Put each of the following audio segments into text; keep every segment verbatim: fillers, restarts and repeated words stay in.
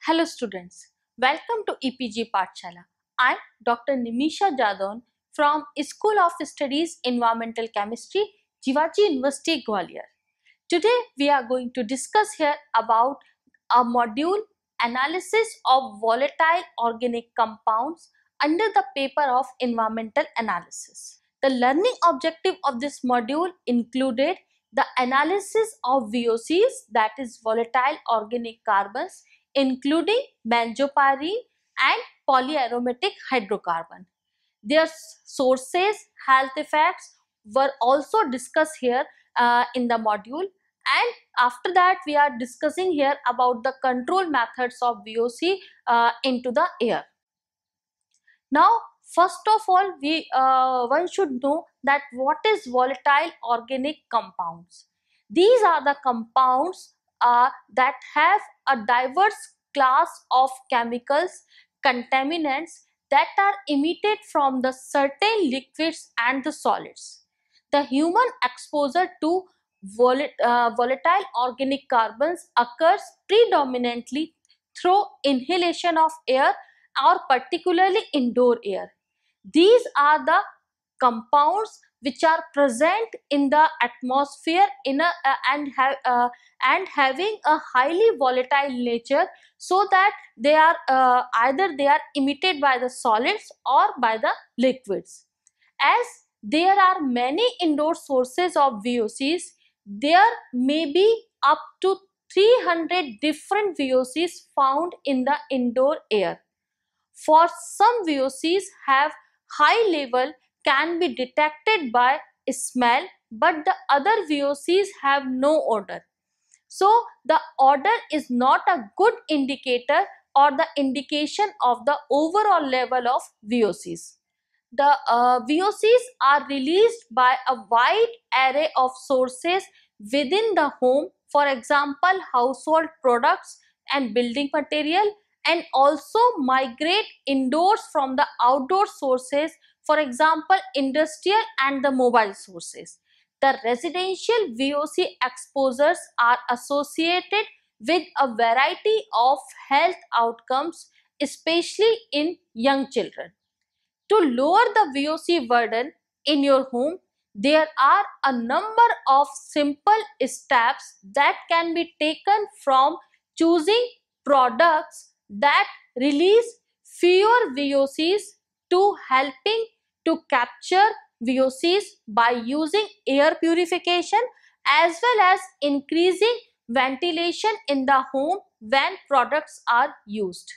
Hello students, welcome to E P G Pathshala. I am Doctor Nimisha Jadon from School of Studies Environmental Chemistry, Jivaji University, Gwalior. Today we are going to discuss here about a module analysis of volatile organic compounds under the paper of environmental analysis. The learning objective of this module included the analysis of V O Cs, that is volatile organic carbons, including benzopyrene and polyaromatic hydrocarbon. Their sources, health effects were also discussed here uh, in the module, and after that we are discussing here about the control methods of V O C uh, into the air. Now first of all, we uh, one should know that what is volatile organic compounds. These are the compounds uh, that have a diverse class of chemicals, contaminants that are emitted from the certain liquids and the solids. The human exposure to vol uh, volatile organic carbons occurs predominantly through inhalation of air or particularly indoor air. These are the compounds which are present in the atmosphere in a, uh, and have uh, and having a highly volatile nature, so that they are uh, either they are emitted by the solids or by the liquids. As there are many indoor sources of V O Cs, there may be up to three hundred different V O Cs found in the indoor air. For some V O Cs have high level can be detected by smell, but the other V O Cs have no odor. So the odor is not a good indicator or the indication of the overall level of V O Cs. The uh, V O Cs are released by a wide array of sources within the home, for example household products and building material, and also migrate indoors from the outdoor sources, for example industrial and the mobile sources. The residential V O C exposures are associated with a variety of health outcomes, especially in young children. To lower the V O C burden in your home, there are a number of simple steps that can be taken, from choosing products that release fewer V O Cs to helping to capture V O Cs by using air purification, as well as increasing ventilation in the home when products are used.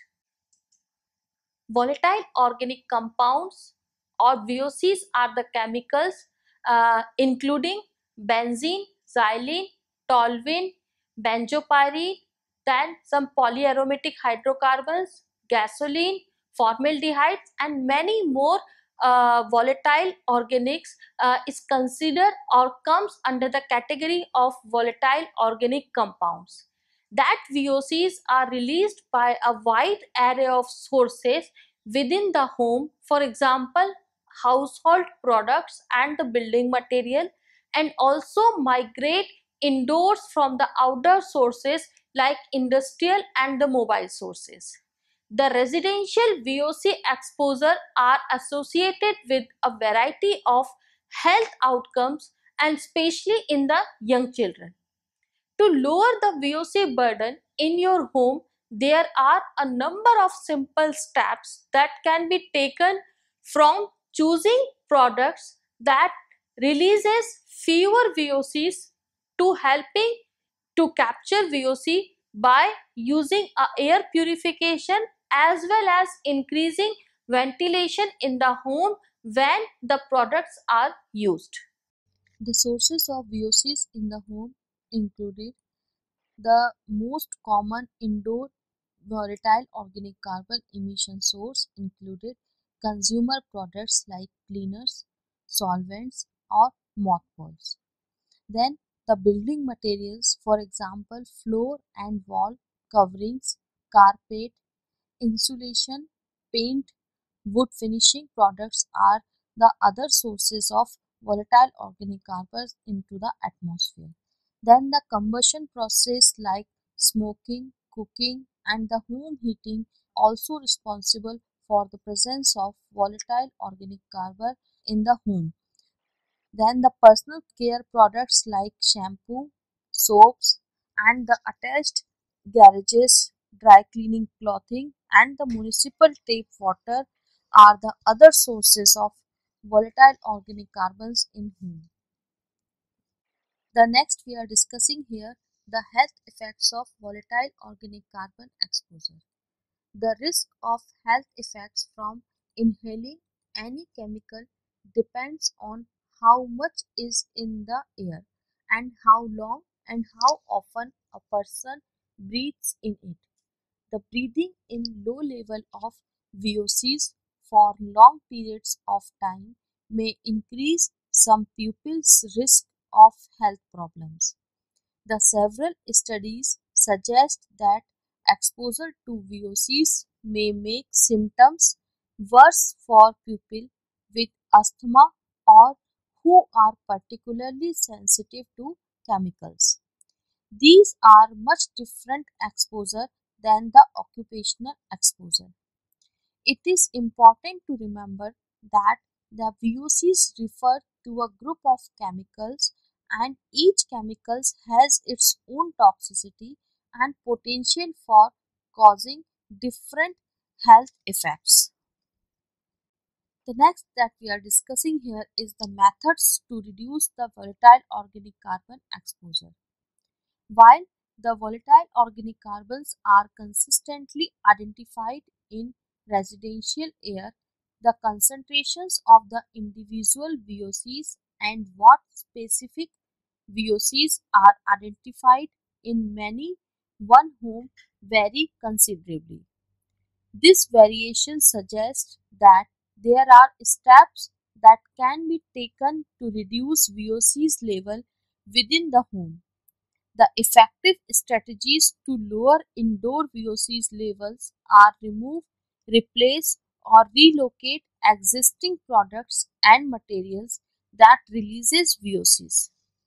Volatile organic compounds or V O Cs are the chemicals uh, including benzene, xylene, toluene, benzopyrene, then some polyaromatic hydrocarbons, gasoline, formaldehydes, and many more uh, volatile organics uh, is considered or comes under the category of volatile organic compounds. That V O Cs are released by a wide array of sources within the home, for example household products and the building material, and also migrate indoors from the outdoor sources like industrial and the mobile sources. The residential V O C exposure are associated with a variety of health outcomes, and especially in the young children. To lower the V O C burden in your home, there are a number of simple steps that can be taken, from choosing products that releases fewer V O Cs to helping to capture V O C by using a air purification, as well as increasing ventilation in the home when the products are used. The sources of V O Cs in the home included the most common indoor volatile organic carbon emission source included consumer products like cleaners, solvents, or mothballs. Then the building materials, for example floor and wall coverings, carpet, insulation, paint, wood finishing products are the other sources of volatile organic carbons into the atmosphere. Then the combustion process like smoking, cooking, and the home heating also responsible for the presence of volatile organic carbon in the home. Then the personal care products like shampoo, soaps, and the attached garages, dry cleaning clothing, and the municipal tap water are the other sources of volatile organic carbons in home. The next we are discussing here the health effects of volatile organic carbon exposure. The risk of health effects from inhaling any chemical depends on how much is in the air and how long and how often a person breathes in it. The breathing in low level of V O Cs for long periods of time may increase some pupils' risk of health problems. The several studies suggest that exposure to V O Cs may make symptoms worse for people with asthma or who are particularly sensitive to chemicals. These are much different exposure than the occupational exposure. It is important to remember that the V O Cs refer to a group of chemicals and each chemical has its own toxicity and potential for causing different health effects. The next that we are discussing here is the methods to reduce the volatile organic carbon exposure. While the volatile organic carbons are consistently identified in residential air, the concentrations of the individual V O Cs and what specific V O Cs are identified in many one home vary considerably. This variation suggests that there are steps that can be taken to reduce V O Cs level within the home. The effective strategies to lower indoor V O Cs levels are remove, replace, or relocate existing products and materials that releases V O Cs.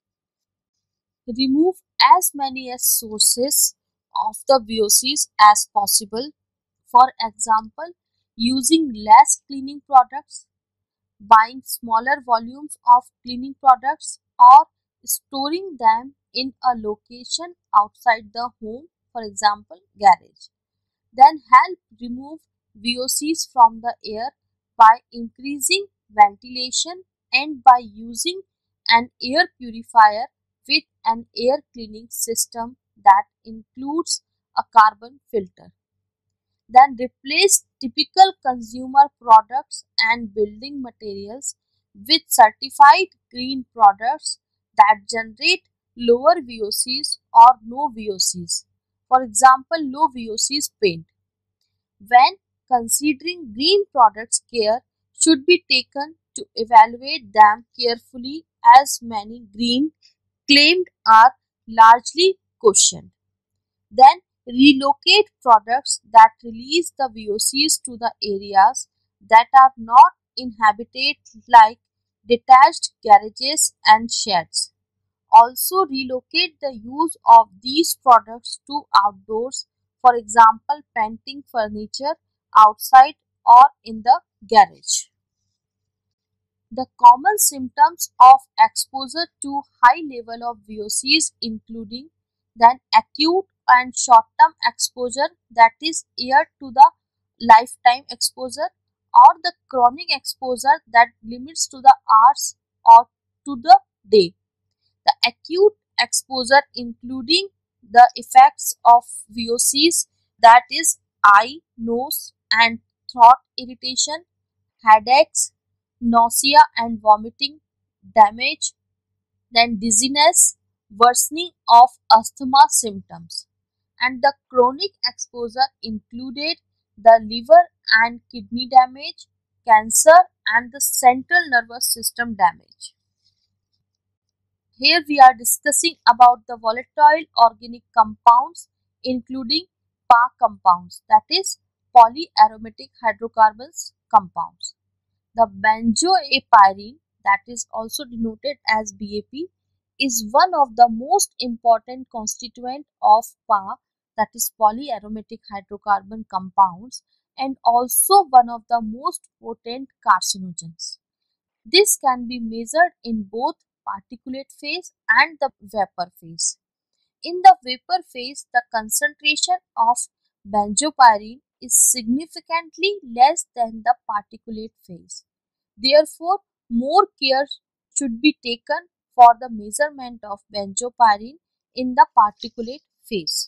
Remove as many as sources of the V O Cs as possible. For example, using less cleaning products, buying smaller volumes of cleaning products, or storing them in a location outside the home, for example, garage. Then help remove V O Cs from the air by increasing ventilation and by using an air purifier with an air cleaning system that includes a carbon filter. Then replace typical consumer products and building materials with certified green products that generate lower V O Cs or no V O Cs. For example, low V O Cs paint. When considering green products, care should be taken to evaluate them carefully as many green claimed are largely questioned. Then relocate products that release the V O Cs to the areas that are not inhabited like detached garages and sheds. Also relocate the use of these products to outdoors, for example painting furniture outside or in the garage. The common symptoms of exposure to high level of V O Cs including then acute and short-term exposure, that is year to the lifetime exposure, or the chronic exposure that limits to the hours or to the day. The acute exposure including the effects of V O Cs, that is eye, nose and throat irritation, headaches, nausea and vomiting, damage, then dizziness, worsening of asthma symptoms. And the chronic exposure included the liver and kidney damage, cancer and the central nervous system damage. Here we are discussing about the volatile organic compounds including P A compounds, that is polyaromatic hydrocarbons compounds. The benzoapyrene, that is also denoted as B A P, is one of the most important constituent of P A that is polyaromatic hydrocarbon compounds, and also one of the most potent carcinogens. This can be measured in both particulate phase and the vapor phase. In the vapor phase, the concentration of benzopyrene is significantly less than the particulate phase. Therefore, more care should be taken for the measurement of benzopyrene in the particulate phase.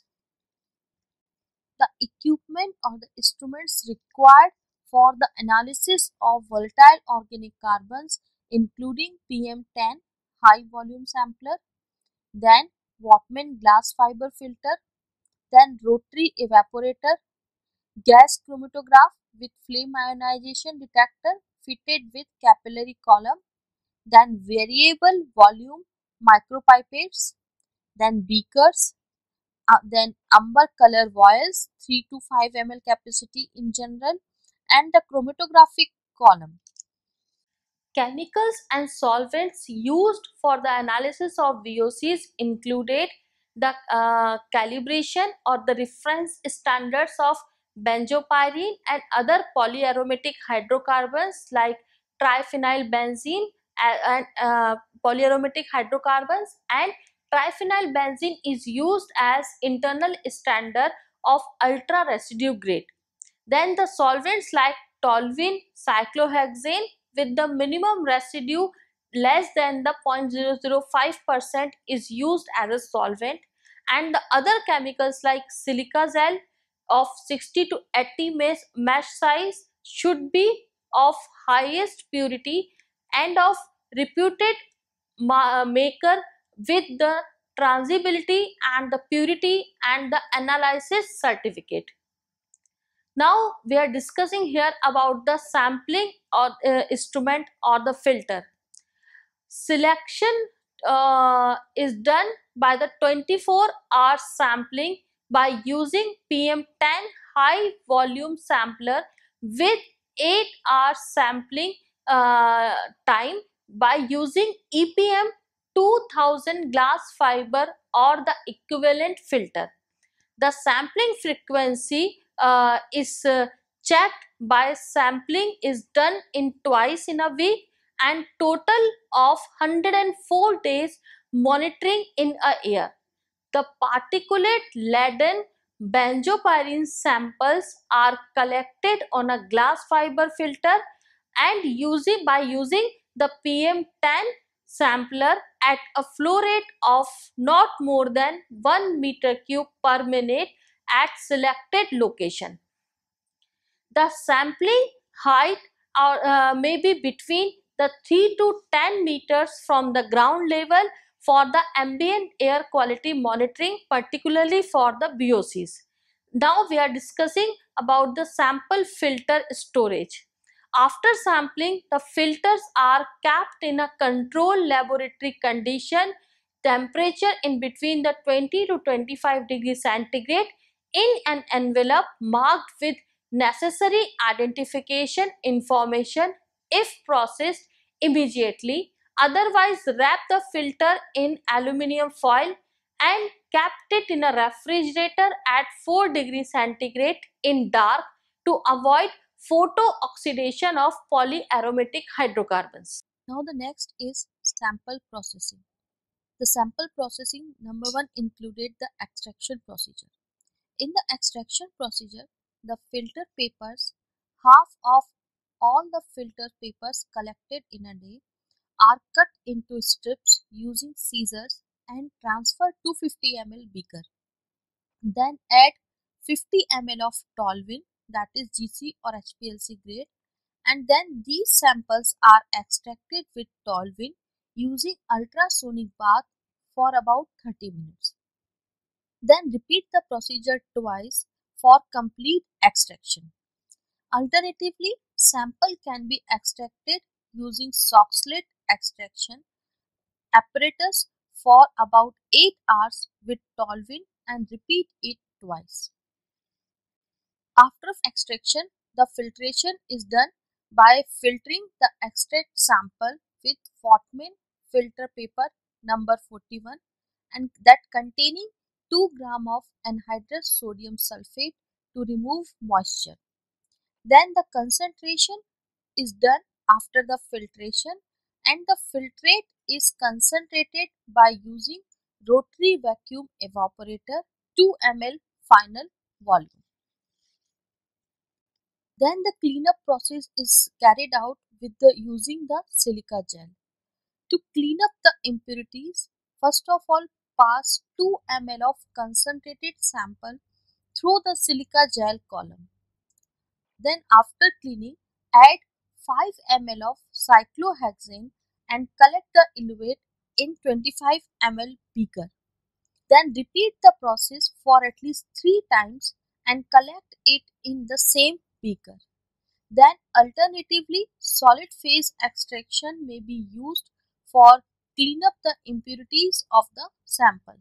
The equipment or the instruments required for the analysis of volatile organic carbons including P M ten high volume sampler, then Whatman glass fiber filter, then rotary evaporator, gas chromatograph with flame ionization detector fitted with capillary column, then variable volume micropipettes, then beakers, uh, then amber color vials three to five milliliters capacity in general, and the chromatographic column. Chemicals and solvents used for the analysis of V O Cs included the uh, calibration or the reference standards of benzopyrene and other polyaromatic hydrocarbons like triphenylbenzene and, and uh, polyaromatic hydrocarbons, and triphenylbenzene is used as internal standard of ultra residue grade. Then the solvents like toluene, cyclohexane with the minimum residue less than the zero point zero zero five percent is used as a solvent, and the other chemicals like silica gel of sixty to eighty mesh, mesh size should be of highest purity and of reputed maker with the transability and the purity and the analysis certificate. Now we are discussing here about the sampling or uh, instrument or the filter. Selection uh, is done by the twenty-four hour sampling by using P M ten high volume sampler with eight hours sampling uh, time by using E P M two thousand glass fiber or the equivalent filter. The sampling frequency uh, is uh, checked by sampling is done in twice in a week and total of one hundred four days monitoring in a year. The particulate laden benzopyrene samples are collected on a glass fiber filter and using by using the P M ten sampler at a flow rate of not more than one meter cube per minute at selected location. The sampling height are, uh, may be between the three to ten meters from the ground level for the ambient air quality monitoring, particularly for the B O Cs. Now we are discussing about the sample filter storage. After sampling, the filters are kept in a controlled laboratory condition, temperature in between the twenty to twenty-five degrees centigrade, in an envelope marked with necessary identification information if processed immediately. Otherwise, wrap the filter in aluminum foil and kept it in a refrigerator at four degrees centigrade in dark to avoid photo-oxidation of polyaromatic hydrocarbons. Now the next is sample processing. The sample processing number one included the extraction procedure. In the extraction procedure, the filter papers, half of all the filter papers collected in a day, are cut into strips using scissors and transferred to fifty milliliter beaker. Then add fifty milliliters of toluene, that is G C or H P L C grade, and then these samples are extracted with toluene using ultrasonic bath for about thirty minutes. Then repeat the procedure twice for complete extraction. Alternatively, sample can be extracted using Soxhlet extraction apparatus for about eight hours with toluene and repeat it twice. After extraction, the filtration is done by filtering the extract sample with Whatman filter paper number forty-one and that containing two grams of anhydrous sodium sulfate to remove moisture. Then the concentration is done after the filtration, and the filtrate is concentrated by using rotary vacuum evaporator two milliliters final volume. Then the cleanup process is carried out with the using the silica gel. To clean up the impurities, first of all pass two milliliters of concentrated sample through the silica gel column. Then after cleaning, add five milliliters of cyclohexane and collect the eluate in twenty-five milliliter beaker. Then repeat the process for at least three times and collect it in the same beaker. Then alternatively, solid phase extraction may be used for clean up the impurities of the sample.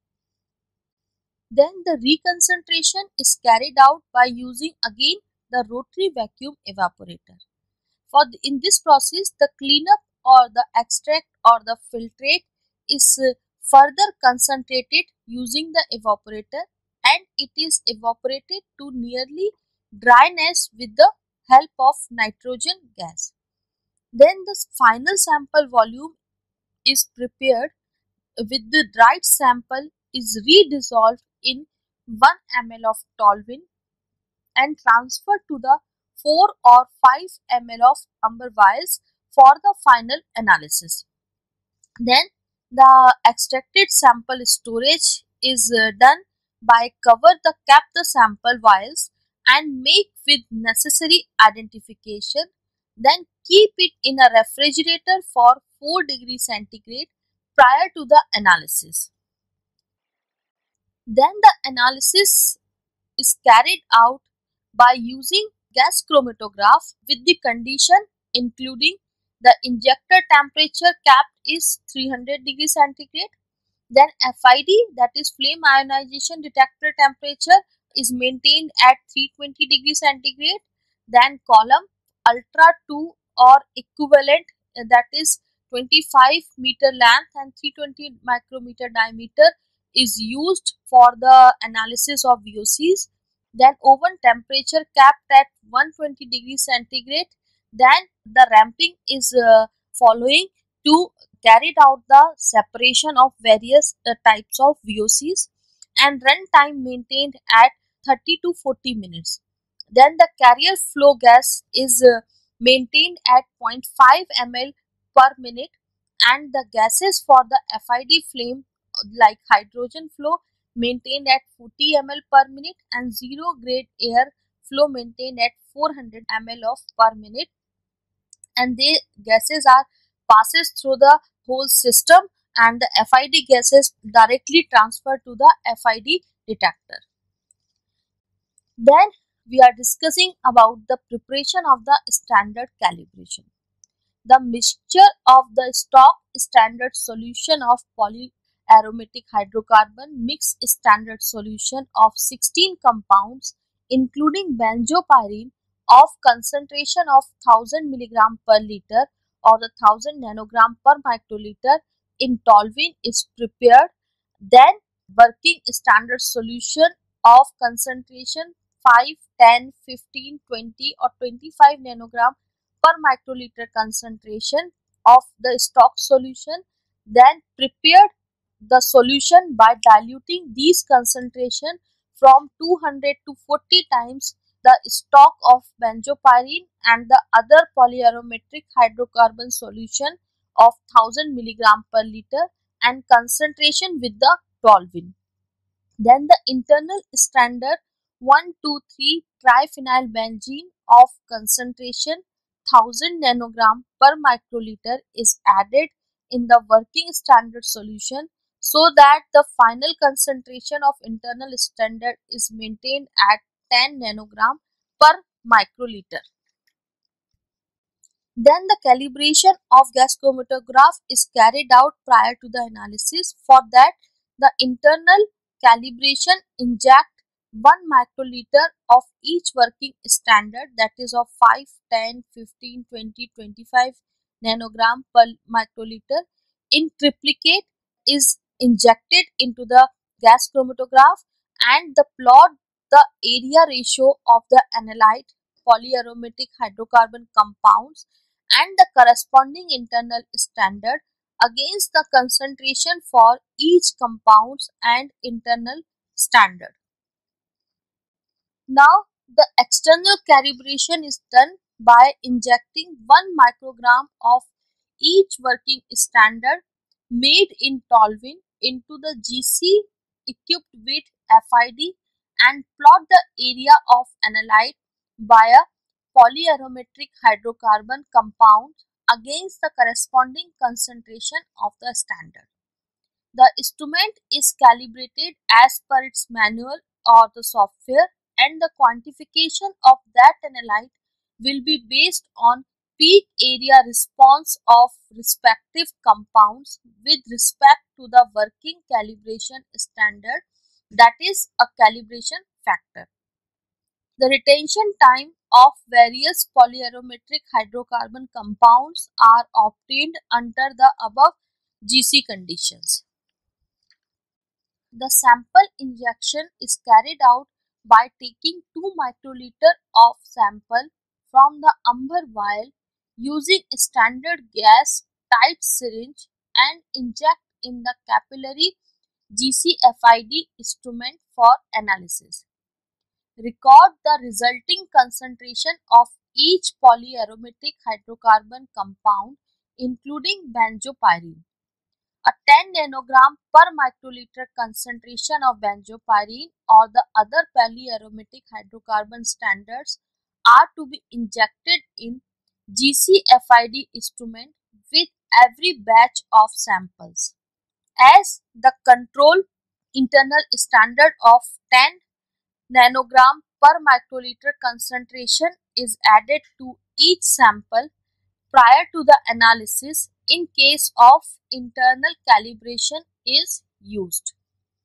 Then the reconcentration is carried out by using again the rotary vacuum evaporator. For the, in this process, the cleanup or the extract or the filtrate is uh, further concentrated using the evaporator, and it is evaporated to nearly dryness with the help of nitrogen gas. Then the final sample volume is prepared with the dried sample is redissolved in one milliliter of toluene and transferred to the four or five milliliters of amber vials for the final analysis. Then the extracted sample storage is uh, done by cover the cap the sample vials and make with necessary identification. Then keep it in a refrigerator for four degrees centigrade prior to the analysis. Then the analysis is carried out by using gas chromatograph with the condition including the injector temperature capped is three hundred degrees centigrade. Then F I D, that is flame ionization detector temperature, is maintained at three hundred twenty degrees centigrade. Then column ultra two or equivalent, uh, that is twenty-five meter length and three hundred twenty micrometer diameter, is used for the analysis of V O Cs. Then oven temperature capped at one hundred twenty degrees centigrade. Then the ramping is uh, following to carried out the separation of various uh, types of V O Cs, and run time maintained at thirty to forty minutes. Then the carrier flow gas is uh, maintained at zero point five milliliters per minute, and the gases for the F I D flame like hydrogen flow maintained at forty milliliters per minute, and zero grade air flow maintained at four hundred milliliters of per minute, and the gases are passes through the whole system, and the F I D gases directly transferred to the F I D detector. Then we are discussing about the preparation of the standard calibration. The mixture of the stock standard solution of polyaromatic hydrocarbon mix standard solution of sixteen compounds including benzopyrene of concentration of one thousand milligram per liter or the one thousand nanogram per microliter in toluene is prepared. Then working standard solution of concentration five, ten, fifteen, twenty or twenty-five nanogram per microliter concentration of the stock solution. Then prepared the solution by diluting these concentration from two hundred to forty times the stock of benzopyrene and the other polyaromatic hydrocarbon solution of one thousand milligram per liter and concentration with the toluene. Then the internal standard one two three triphenylbenzene of concentration one thousand nanogram per microliter is added in the working standard solution so that the final concentration of internal standard is maintained at ten nanogram per microliter. Then the calibration of gas chromatograph is carried out prior to the analysis. For that, the internal calibration inject one microliter of each working standard, that is of five, ten, fifteen, twenty, twenty-five nanogram per microliter in triplicate is injected into the gas chromatograph and the plot the area ratio of the analyte polyaromatic hydrocarbon compounds and the corresponding internal standard against the concentration for each compounds and internal standard. Now, the external calibration is done by injecting one microgram of each working standard made in Tolvin into the G C equipped with F I D and plot the area of analyte via polyaromatic hydrocarbon compound against the corresponding concentration of the standard. The instrument is calibrated as per its manual or the software, and the quantification of that analyte will be based on peak area response of respective compounds with respect to the working calibration standard, that is a calibration factor. The retention time of various polyaromatic hydrocarbon compounds are obtained under the above G C conditions. The sample injection is carried out by taking two microliter of sample from the amber vial using a standard gas tight syringe and inject in the capillary G C F I D instrument for analysis. Record the resulting concentration of each polyaromatic hydrocarbon compound including benzopyrene. A ten nanogram per microliter concentration of benzopyrene or the other polyaromatic hydrocarbon standards are to be injected in G C F I D instrument with every batch of samples. As the control internal standard of ten nanogram per microliter concentration is added to each sample prior to the analysis in case of internal calibration is used.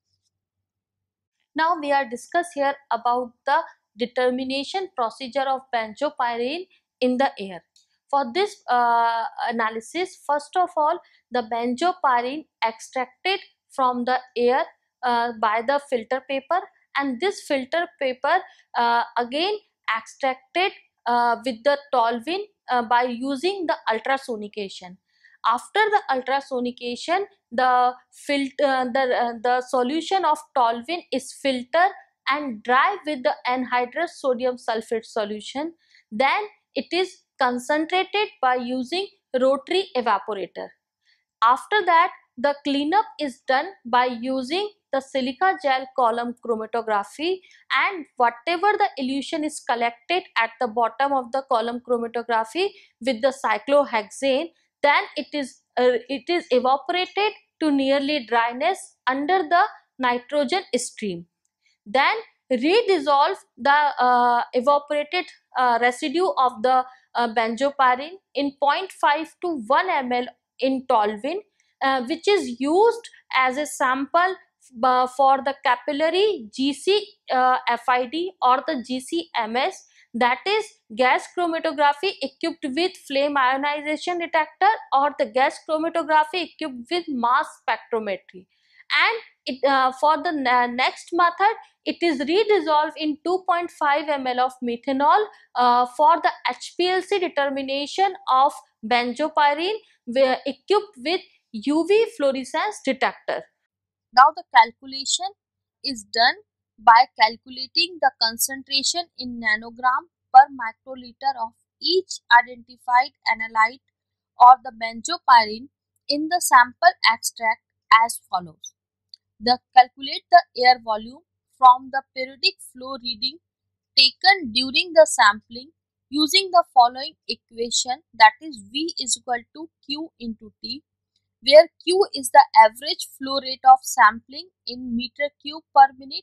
Now we are discuss here about the determination procedure of benzopyrene in the air. For this uh, analysis, first of all, the benzopyrene extracted from the air uh, by the filter paper, and this filter paper uh, again extracted uh, with the toluene uh, by using the ultrasonication. After the ultrasonication, the filter the, uh, the solution of toluene is filtered and dry with the anhydrous sodium sulfate solution. Then it is concentrated by using rotary evaporator. After that, the cleanup is done by using the silica gel column chromatography, and whatever the elution is collected at the bottom of the column chromatography with the cyclohexane, then it is uh, it is evaporated to nearly dryness under the nitrogen stream. Then redissolve the uh, evaporated uh, residue of the uh, benzopyrene in zero point five to one milliliter in toluene, uh, which is used as a sample uh, for the capillary G C uh, F I D or the G C M S, that is gas chromatography equipped with flame ionization detector or the gas chromatography equipped with mass spectrometry. And it, uh, for the next method, it is redissolved in two point five milliliter of methanol uh, for the H P L C determination of benzopyrene equipped with U V fluorescence detector. Now the calculation is done by calculating the concentration in nanogram per microliter of each identified analyte or the benzopyrene in the sample extract as follows. The calculate the air volume from the periodic flow reading taken during the sampling using the following equation, that is V is equal to Q into T, where Q is the average flow rate of sampling in meter cube per minute,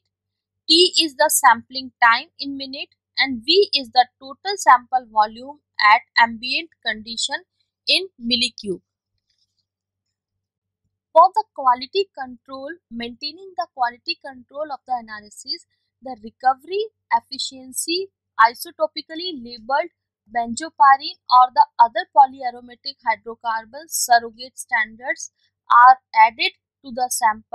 T is the sampling time in minute, and V is the total sample volume at ambient condition in millicube. For the quality control, maintaining the quality control of the analysis, the recovery efficiency isotopically labeled benzopyrene or the other polyaromatic hydrocarbons surrogate standards are added to the sample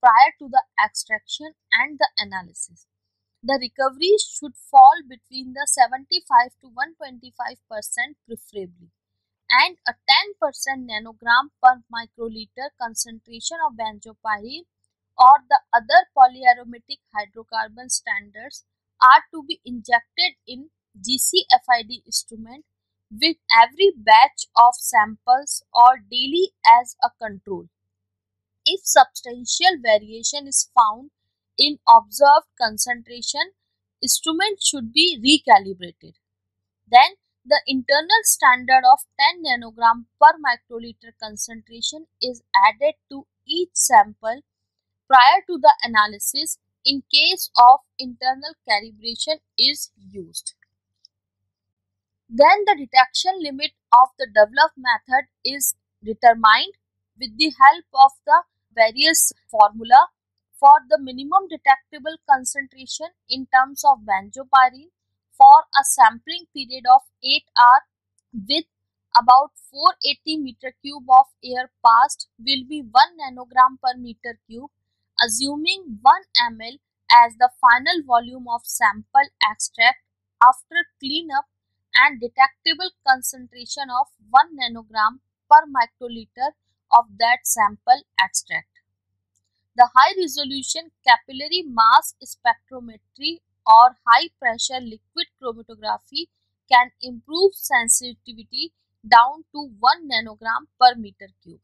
prior to the extraction and the analysis. The recovery should fall between the seventy-five to one hundred twenty-five percent preferably, and a ten percent nanogram per microliter concentration of benzopyrene or the other polyaromatic hydrocarbon standards are to be injected in G C F I D instrument with every batch of samples or daily as a control. If substantial variation is found in observed concentration, instrument should be recalibrated. Then the internal standard of ten nanogram per microliter concentration is added to each sample prior to the analysis in case of internal calibration is used. Then the detection limit of the developed method is determined with the help of the various formula for the minimum detectable concentration in terms of benzopyrene for a sampling period of eight hours with about four hundred eighty meter cube of air passed will be one nanogram per meter cube, assuming one milliliter as the final volume of sample extract after cleanup and detectable concentration of one nanogram per microliter of that sample extract. The high resolution capillary mass spectrometry or high pressure liquid chromatography can improve sensitivity down to one nanogram per meter cube.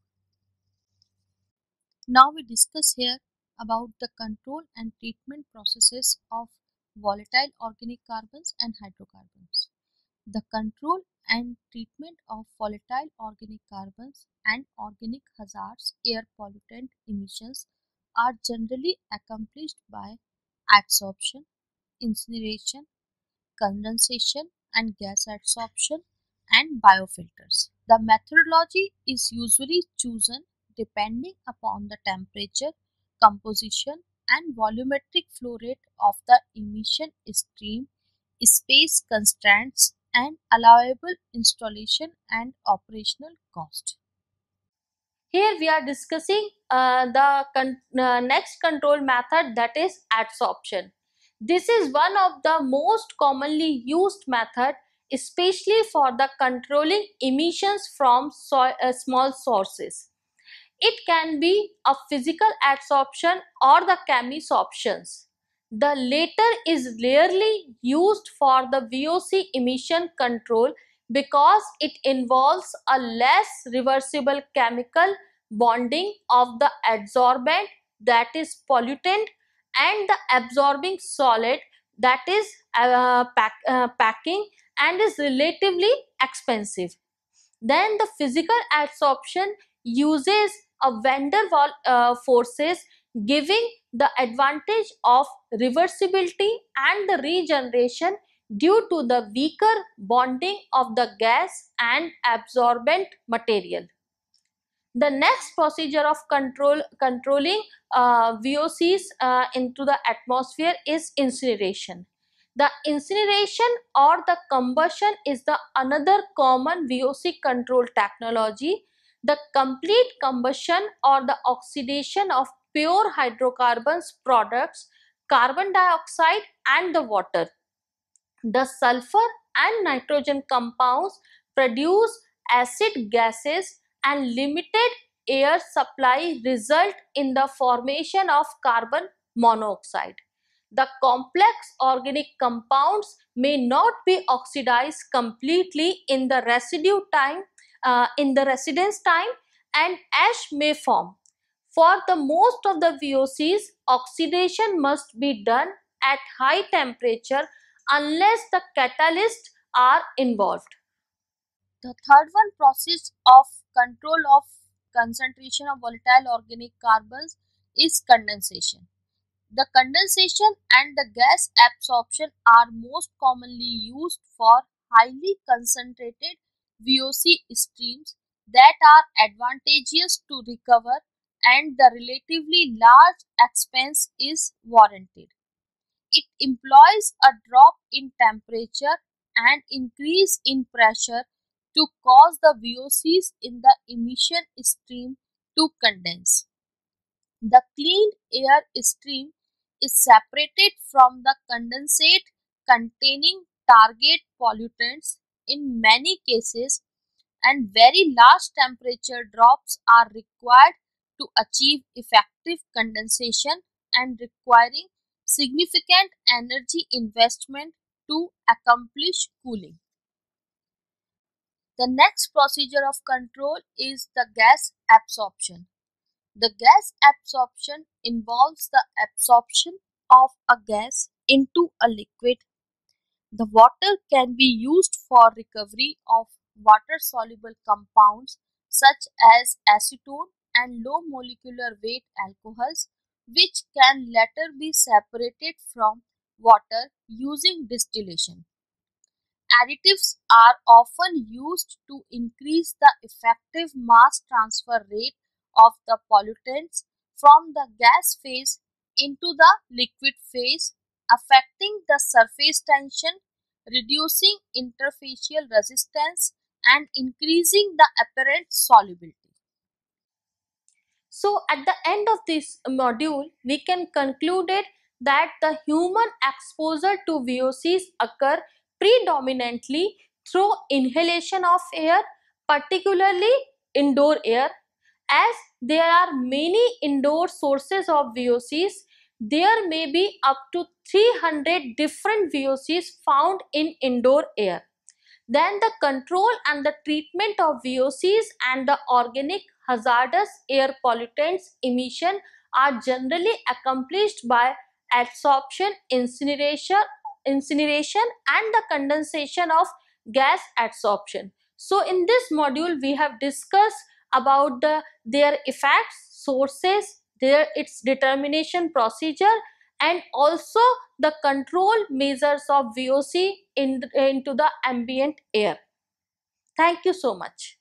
Now we discuss here about the control and treatment processes of volatile organic carbons and hydrocarbons. The control and treatment of volatile organic carbons and organic hazards air pollutant emissions are generally accomplished by adsorption, incineration, condensation and gas adsorption, and biofilters. The methodology is usually chosen depending upon the temperature, composition, and volumetric flow rate of the emission stream, space constraints, and allowable installation and operational cost. Here we are discussing uh, the con uh, next control method, that is adsorption. This is one of the most commonly used method, especially for the controlling emissions from so uh, small sources. It can be a physical adsorption or the chemisorptions. The latter is rarely used for the V O C emission control because it involves a less reversible chemical bonding of the adsorbent, that is pollutant, and the absorbing solid, that is uh, pack, uh, packing, and is relatively expensive. Then the physical adsorption uses a van der Waals uh, forces, giving the advantage of reversibility and the regeneration due to the weaker bonding of the gas and absorbent material. The next procedure of control controlling uh, V O Cs uh, into the atmosphere is incineration. The incineration or the combustion is the another common V O C control technology. The complete combustion or the oxidation of pure hydrocarbons products, carbon dioxide and the water. The sulfur and nitrogen compounds produce acid gases, and limited air supply result in the formation of carbon monoxide. The complex organic compounds may not be oxidized completely in the residue time, uh, in the residence time, and ash may form. For the most of the V O Cs, oxidation must be done at high temperature unless the catalysts are involved. The third one process of control of concentration of volatile organic carbons is condensation. The condensation and the gas absorption are most commonly used for highly concentrated V O C streams that are advantageous to recover, and the relatively large expense is warranted. It employs a drop in temperature and increase in pressure to cause the V O Cs in the emission stream to condense. The clean air stream is separated from the condensate containing target pollutants in many cases, and very large temperature drops are required to achieve effective condensation and requiring significant energy investment to accomplish cooling. The next procedure of control is the gas absorption. The gas absorption involves the absorption of a gas into a liquid. The water can be used for recovery of water-soluble compounds such as acetone and low molecular weight alcohols, which can later be separated from water using distillation. Additives are often used to increase the effective mass transfer rate of the pollutants from the gas phase into the liquid phase, affecting the surface tension, reducing interfacial resistance, and increasing the apparent solubility. So at the end of this module, we can conclude it that the human exposure to V O Cs occur predominantly through inhalation of air, particularly indoor air. As there are many indoor sources of V O Cs, there may be up to three hundred different V O Cs found in indoor air. Then the control and the treatment of V O Cs and the organic hazardous air pollutants emission are generally accomplished by adsorption, incineration, incineration and the condensation of gas adsorption. So in this module we have discussed about the their effects, sources, their its determination procedure, and also the control measures of V O C in, into the ambient air. Thank you so much.